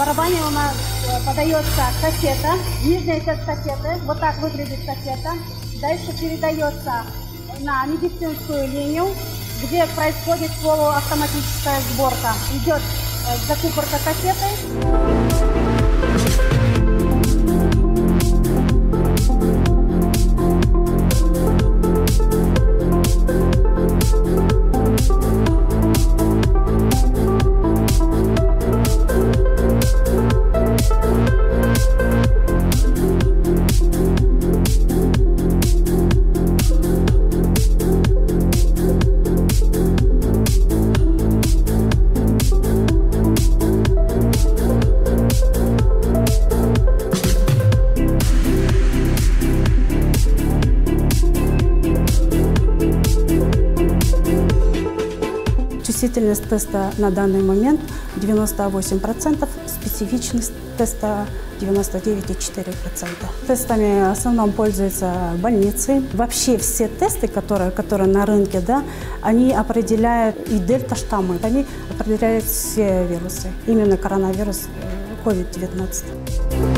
барабане у нас подается кассета, нижняя часть кассеты, вот так выглядит кассета. Дальше передается на медицинскую линию, где происходит полуавтоматическая сборка. Идет закупорка кассеты. Чувствительность теста на данный момент 98%, специфичность теста 99,4%. Тестами в основном пользуются больницы. Вообще все тесты, которые на рынке, да, они определяют и дельта-штаммы, они определяют все вирусы, именно коронавирус COVID-19.